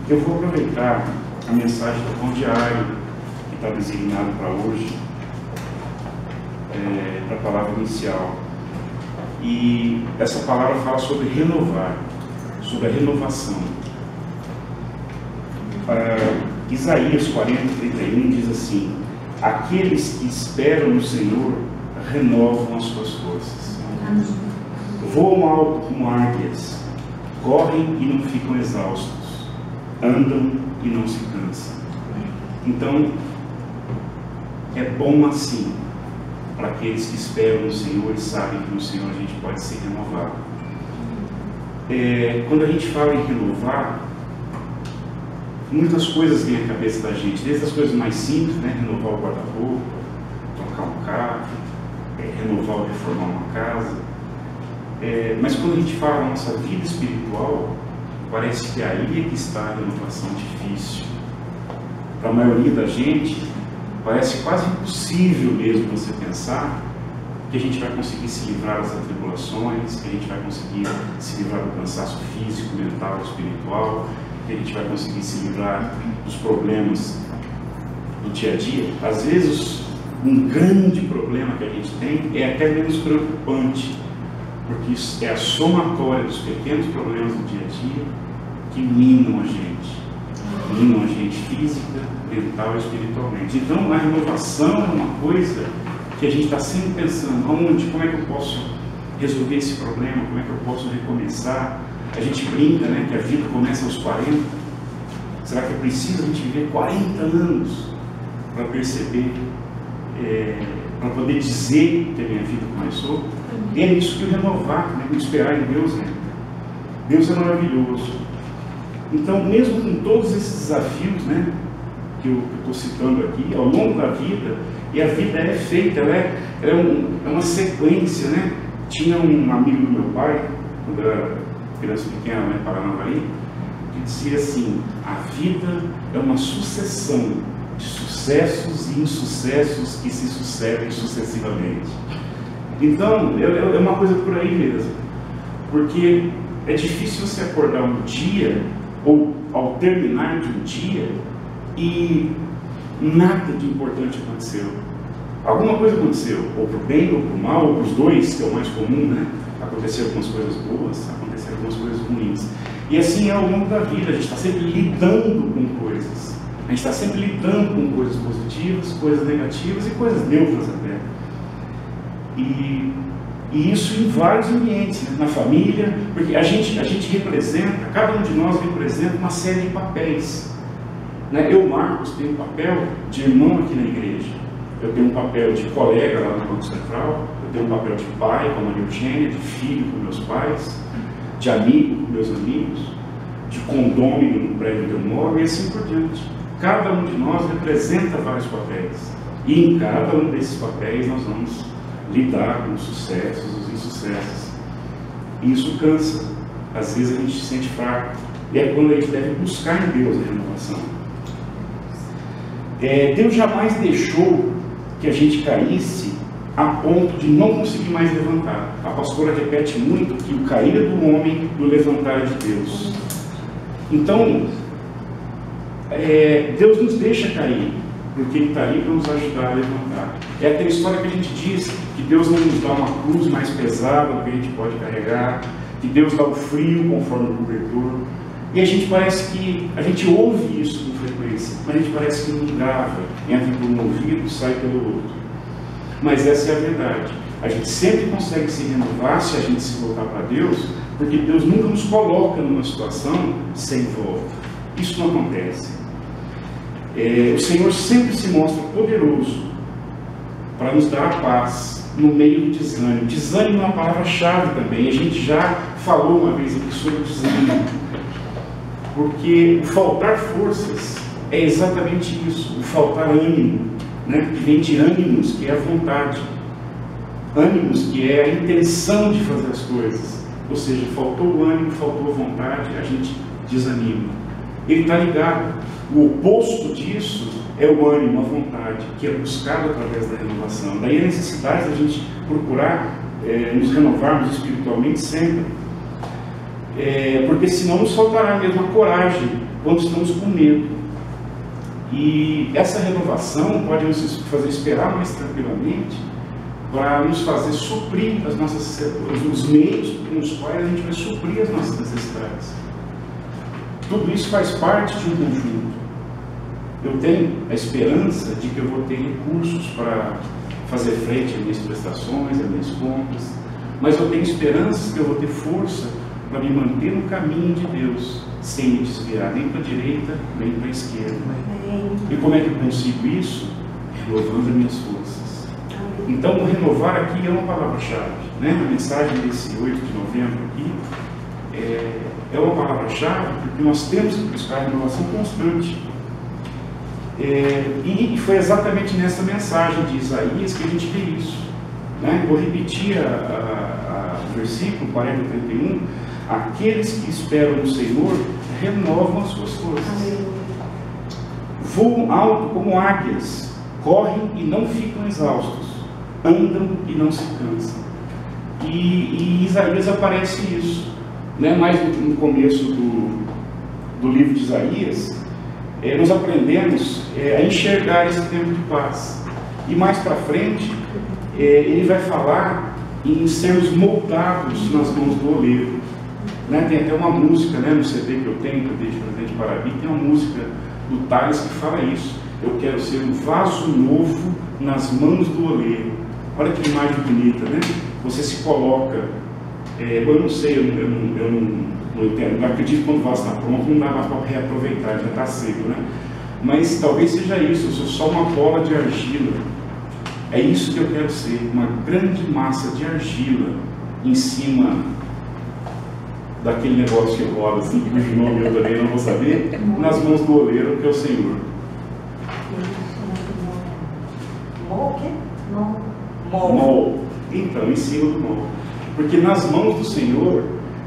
Eu vou aproveitar a mensagem do Pão Diário, que está designado para hoje, para a palavra inicial. E essa palavra fala sobre renovar, sobre a renovação. Isaías 40:31 diz assim: aqueles que esperam no Senhor renovam as suas forças. Voam alto como águias, correm e não ficam exaustos, andam e não se cansam. Então, é bom assim para aqueles que esperam no Senhor e sabem que no Senhor a gente pode ser renovado. Quando a gente fala em renovar, muitas coisas vêm à cabeça da gente, desde as coisas mais simples, né? Renovar o guarda-roupa, trocar um carro, renovar ou reformar uma casa. Mas quando a gente fala da nossa vida espiritual, parece que aí é que está a renovação difícil. Para a maioria da gente, parece quase impossível mesmo você pensar que a gente vai conseguir se livrar das atribulações, que a gente vai conseguir se livrar do cansaço físico, mental, espiritual, que a gente vai conseguir se livrar dos problemas do dia a dia. Às vezes, um grande problema que a gente tem é até menos preocupante, porque isso é a somatória dos pequenos problemas do dia a dia que minam a gente física, mental e espiritualmente. Então, a renovação é uma coisa que a gente está sempre pensando: como é que eu posso resolver esse problema, como é que eu posso recomeçar? A gente brinca, né, que a vida começa aos 40. Será que é preciso a gente viver 40 anos para perceber, para poder dizer que a minha vida começou? E é isso que o renovar, né, o esperar em Deus é. Deus é maravilhoso. Então, mesmo com todos esses desafios, né, que eu estou citando aqui, ao longo da vida, e a vida é feita, é uma sequência, né? Tinha um amigo do meu pai, quando eu era criança pequena, lá em Paranavaí, que dizia assim: a vida é uma sucessão de sucessos e insucessos que se sucedem sucessivamente. Então, é uma coisa por aí mesmo, porque é difícil você acordar um dia, ou ao terminar de um dia, e nada de importante aconteceu. Alguma coisa aconteceu, ou para o bem ou para o mal, ou para os dois, que é o mais comum, né? Aconteceram algumas coisas boas, aconteceram algumas coisas ruins. E assim é ao longo da vida, a gente está sempre lidando com coisas. A gente está sempre lidando com coisas positivas, coisas negativas e coisas neutras até. E isso em vários ambientes, né? Na família, porque a gente representa, cada um de nós representa uma série de papéis. Né? Eu, Marcos, tenho um papel de irmão aqui na igreja. Eu tenho um papel de colega lá no Banco Central. Eu tenho um papel de pai com a Maria Eugênia, de filho com meus pais, de amigo com meus amigos, de condômino no prédio onde eu moro, e assim por diante. Cada um de nós representa vários papéis. E em cada um desses papéis nós vamos lidar com os sucessos, os insucessos. E isso cansa. Às vezes a gente se sente fraco. E é quando a gente deve buscar em Deus a renovação. Deus jamais deixou que a gente caísse a ponto de não conseguir mais levantar. A pastora repete muito que o cair é do homem e o levantar é de Deus. Então, Deus nos deixa cair, porque Ele está ali para nos ajudar a levantar. É aquela história que a gente diz, que Deus não nos dá uma cruz mais pesada do que a gente pode carregar, que Deus dá o frio conforme o cobertor. E a gente parece que, a gente ouve isso com frequência, mas a gente parece que não grava, entra por um ouvido e sai pelo outro. Mas essa é a verdade. A gente sempre consegue se renovar se a gente se voltar para Deus, porque Deus nunca nos coloca numa situação sem volta. Isso não acontece. O Senhor sempre se mostra poderoso para nos dar a paz no meio do desânimo. Desânimo é uma palavra-chave também. A gente já falou uma vez aqui sobre desânimo. Porque o faltar forças é exatamente isso, o faltar ânimo, né? Que vem de ânimos, que é a vontade. Ânimos, que é a intenção de fazer as coisas. Ou seja, faltou o ânimo, faltou a vontade, a gente desanima. Ele está ligado. O oposto disso é o ânimo, a vontade, que é buscado através da renovação. Daí a necessidade da gente procurar nos renovarmos espiritualmente sempre. Porque senão nos faltará mesmo a coragem, quando estamos com medo. E essa renovação pode nos fazer esperar mais tranquilamente, para nos fazer suprir os meios com os quais a gente vai suprir as nossas necessidades. Tudo isso faz parte de um conjunto. Eu tenho a esperança de que eu vou ter recursos para fazer frente às minhas prestações, às minhas compras, mas eu tenho esperança que eu vou ter força para me manter no caminho de Deus, sem me desviar nem para a direita, nem para a esquerda. E como é que eu consigo isso? Renovando as minhas forças. Então, o renovar aqui é uma palavra-chave, né? A mensagem desse 8 de novembro aqui é uma palavra-chave, porque nós temos que buscar a renovação constante. E foi exatamente nessa mensagem de Isaías que a gente vê isso, né? Vou repetir o versículo 40 e 31. Aqueles que esperam no Senhor renovam as suas forças, voam alto como águias, correm e não ficam exaustos, andam e não se cansam. E em Isaías aparece isso, né? Mais no começo do livro de Isaías, nós aprendemos a enxergar esse tempo de paz. E mais para frente, ele vai falar em sermos moldados nas mãos do oleiro. Né? Tem até uma música, né, no CD que eu tenho, que eu dei de presente para a Bíblia, tem uma música do Thales que fala isso. Eu quero ser um vaso novo nas mãos do oleiro. Olha que imagem bonita, né? Você se coloca, eu não sei, eu não entendo, não acredito que quando o vaso está pronto, não dá mais para reaproveitar, já está seco, né? Mas talvez seja isso, eu sou só uma bola de argila. É isso que eu quero ser, uma grande massa de argila em cima daquele negócio que rola, assim, cujo nome eu também não vou saber, nas mãos do oleiro, que é o Senhor. Mol. Então, em cima do mol. Porque nas mãos do Senhor,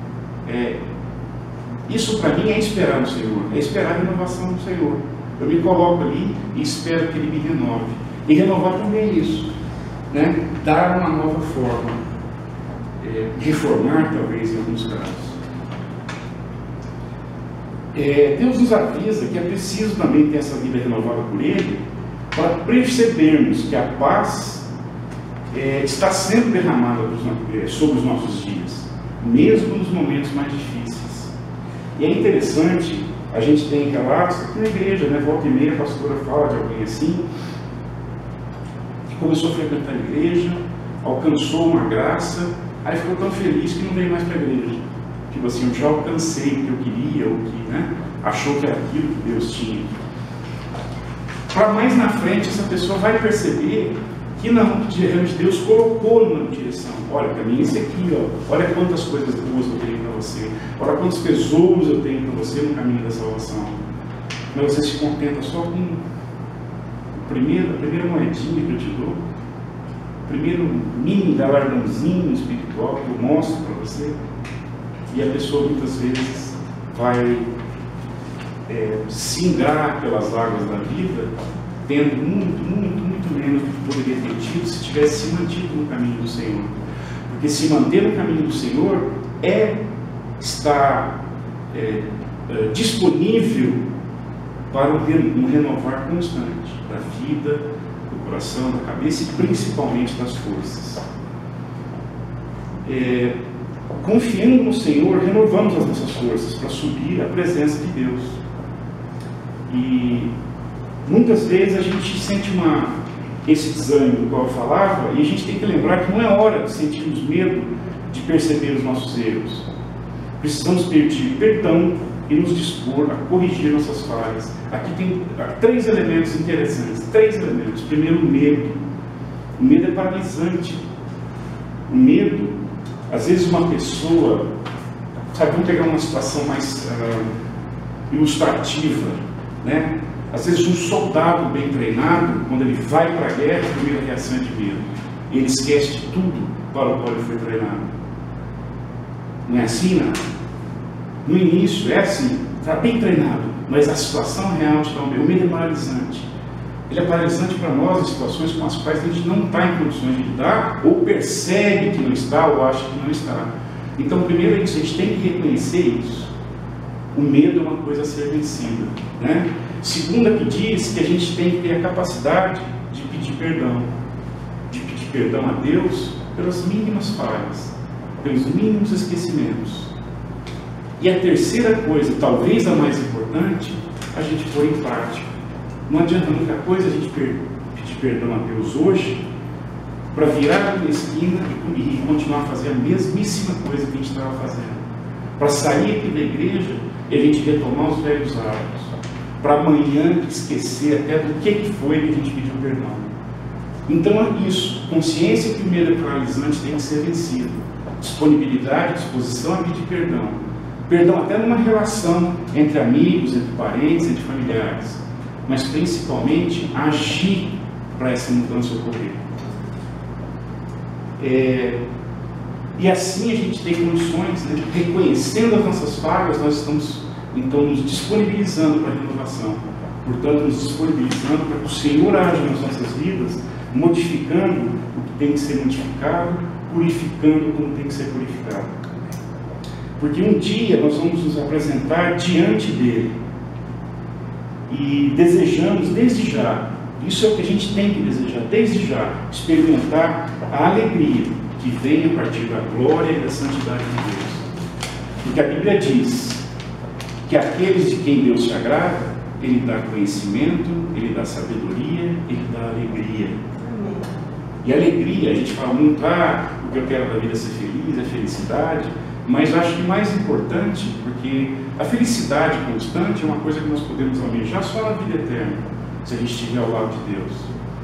isso para mim é esperar no Senhor, é esperar a renovação do Senhor. Eu me coloco ali e espero que Ele me renove. E renovar também é isso, né? Dar uma nova forma, reformar talvez em alguns casos. Deus nos avisa que é preciso também ter essa vida renovada por Ele, para percebermos que a paz está sendo derramada sobre os nossos dias, mesmo nos momentos mais difíceis. E é interessante, a gente tem relatos aqui na igreja, né? Volta e meia a pastora fala de alguém assim, que começou a frequentar a igreja, alcançou uma graça, aí ficou tão feliz que não veio mais para a igreja. Tipo assim, eu já alcancei o que eu queria, o que, né, achou que era aquilo que Deus tinha. Para mais na frente, essa pessoa vai perceber que não, que realmente Deus colocou numa direção. Olha, para mim esse aqui, ó, olha quantas coisas boas eu tenho para você, olha quantos tesouros eu tenho para você no caminho da salvação. Mas você se contenta só com a primeira moedinha que eu te dou, o primeiro mini galardãozinho espiritual que eu mostro para você. E a pessoa muitas vezes vai singrar pelas águas da vida, tendo muito menos do que poderia ter tido se tivesse se mantido no caminho do Senhor. Porque se manter no caminho do Senhor está disponível para um renovar constante da vida, do coração, da cabeça e principalmente das forças. Confiando no Senhor, renovamos as nossas forças para subir à presença de Deus. E muitas vezes a gente sente esse desânimo do qual eu falava, e a gente tem que lembrar que não é hora de sentirmos medo de perceber os nossos erros. Precisamos pedir perdão e nos dispor a corrigir nossas falhas. Aqui tem 3 elementos interessantes. 3 elementos. Primeiro, o medo. O medo é paralisante. O medo, às vezes uma pessoa, sabe, vamos pegar uma situação mais ilustrativa, né? Às vezes um soldado bem treinado, quando ele vai para a guerra, a primeira reação é de medo. Ele esquece de tudo para o qual ele foi treinado. Não é assim, não? No início é assim, está bem treinado, mas a situação real está o medo é paralisante. Ele é paralisante para nós em situações com as quais a gente não está em condições de lidar, ou percebe que não está, ou acha que não está. Então, primeiro é isso, a gente tem que reconhecer isso. o medo é uma coisa a ser vencida, né? Segunda, que diz que a gente tem que ter a capacidade de pedir perdão a Deus pelas mínimas falhas, pelos mínimos esquecimentos. E a terceira coisa, talvez a mais importante, a gente pôr em prática. Não adianta muita coisa a gente pedir perdão a Deus hoje para virar uma esquina e continuar a fazer a mesmíssima coisa que a gente estava fazendo. Para sair aqui da igreja e a gente retomar os velhos hábitos. Para amanhã esquecer até do que foi que a gente pediu perdão. Então é isso. Consciência que o medo é paralisante tem que ser vencido. Disponibilidade, disposição a pedir perdão. Perdão até numa relação entre amigos, entre parentes, entre familiares. Mas principalmente agir para essa mudança ocorrer. E assim a gente tem condições, né? Reconhecendo as nossas falhas, nós estamos então nos disponibilizando para a renovação. Portanto, nos disponibilizando para que o Senhor age nas nossas vidas, modificando o que tem que ser modificado, purificando como tem que ser purificado. Porque um dia nós vamos nos apresentar diante dele e desejamos desde já, isso é o que a gente tem que desejar desde já, experimentar a alegria que vem a partir da glória e da santidade de Deus. Porque a Bíblia diz que aqueles de quem Deus se agrada, Ele dá conhecimento, Ele dá sabedoria, Ele dá alegria. E alegria, a gente fala muito, o que eu quero da vida é ser feliz, é felicidade, mas acho que mais importante, porque a felicidade constante é uma coisa que nós podemos almejar só na vida eterna, se a gente estiver ao lado de Deus.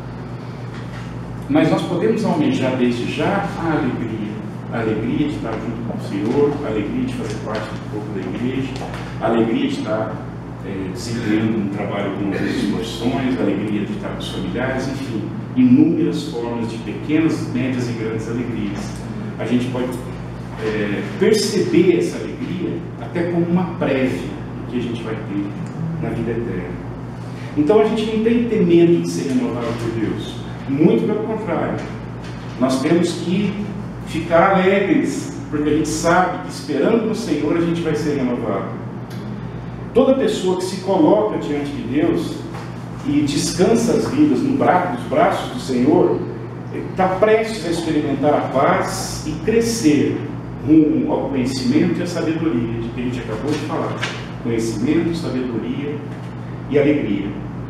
Mas nós podemos almejar desde já a alegria de estar junto com o Senhor, a alegria de fazer parte do corpo da igreja, a alegria de estar desempenhando um trabalho com as instituições, a alegria de estar com os familiares, enfim, inúmeras formas de pequenas, médias e grandes alegrias. A gente pode perceber essa alegria até como uma prévia do que a gente vai ter na vida eterna. Então a gente não tem que ter medo de ser renovado por Deus. Muito pelo contrário, nós temos que ficar alegres, porque a gente sabe que esperando no Senhor a gente vai ser renovado. Toda pessoa que se coloca diante de Deus e descansa as vidas nos braços do Senhor, está prestes a experimentar a paz e crescer rumo ao conhecimento e à sabedoria, de que a gente acabou de falar. Conhecimento, sabedoria e alegria.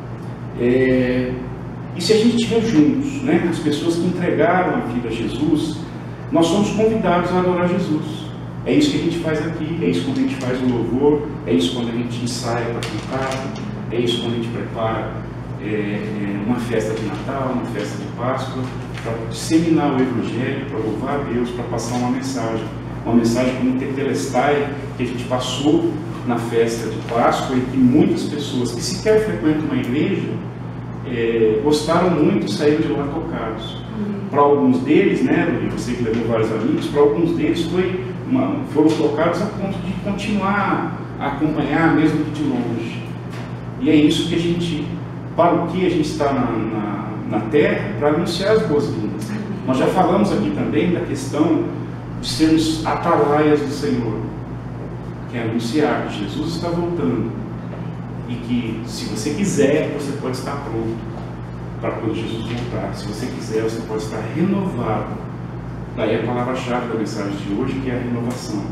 E se a gente estiver juntos, né, as pessoas que entregaram a vida a Jesus, nós somos convidados a adorar Jesus. É isso que a gente faz aqui, é isso quando a gente faz o louvor, é isso quando a gente ensaia para cantar, é isso quando a gente prepara uma festa de Natal, uma festa de Páscoa, para disseminar o Evangelho, para louvar a Deus, para passar uma mensagem como o Tetelestai, que a gente passou na festa de Páscoa, e que muitas pessoas que sequer frequentam uma igreja gostaram muito e saíram de lá tocados. Para alguns deles, né, você que levou vários amigos, para alguns deles foram tocados a ponto de continuar a acompanhar, mesmo que de longe. E é isso que a gente, para o que a gente está na terra, para anunciar as boas-vindas. Nós já falamos aqui também da questão de sermos atalaias do Senhor, que é anunciar que Jesus está voltando e que, se você quiser, você pode estar pronto para quando Jesus voltar. Se você quiser, você pode estar renovado. Daí a palavra-chave da mensagem de hoje, que é a renovação.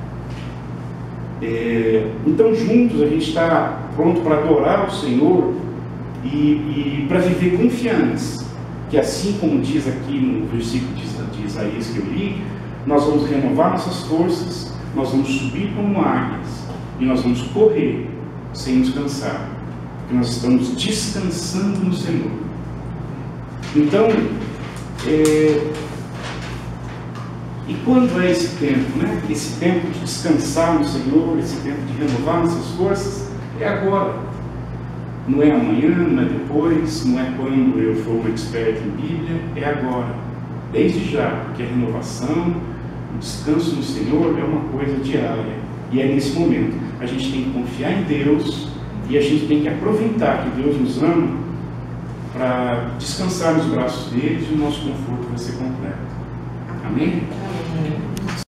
Então, juntos, a gente está pronto para adorar o Senhor e para viver confiantes, que assim como diz aqui no versículo de Isaías que eu li, nós vamos renovar nossas forças, nós vamos subir como águias e nós vamos correr sem nos cansar, porque nós estamos descansando no Senhor. Então, e quando é esse tempo, né? Esse tempo de descansar no Senhor, esse tempo de renovar nossas forças, é agora. Não é amanhã, não é depois, não é quando eu for um expert em Bíblia, é agora. Desde já, porque a renovação, o descanso no Senhor é uma coisa diária. E é nesse momento. A gente tem que confiar em Deus e a gente tem que aproveitar que Deus nos ama para descansar nos braços dele e o nosso conforto vai ser completo. Amém? Amém.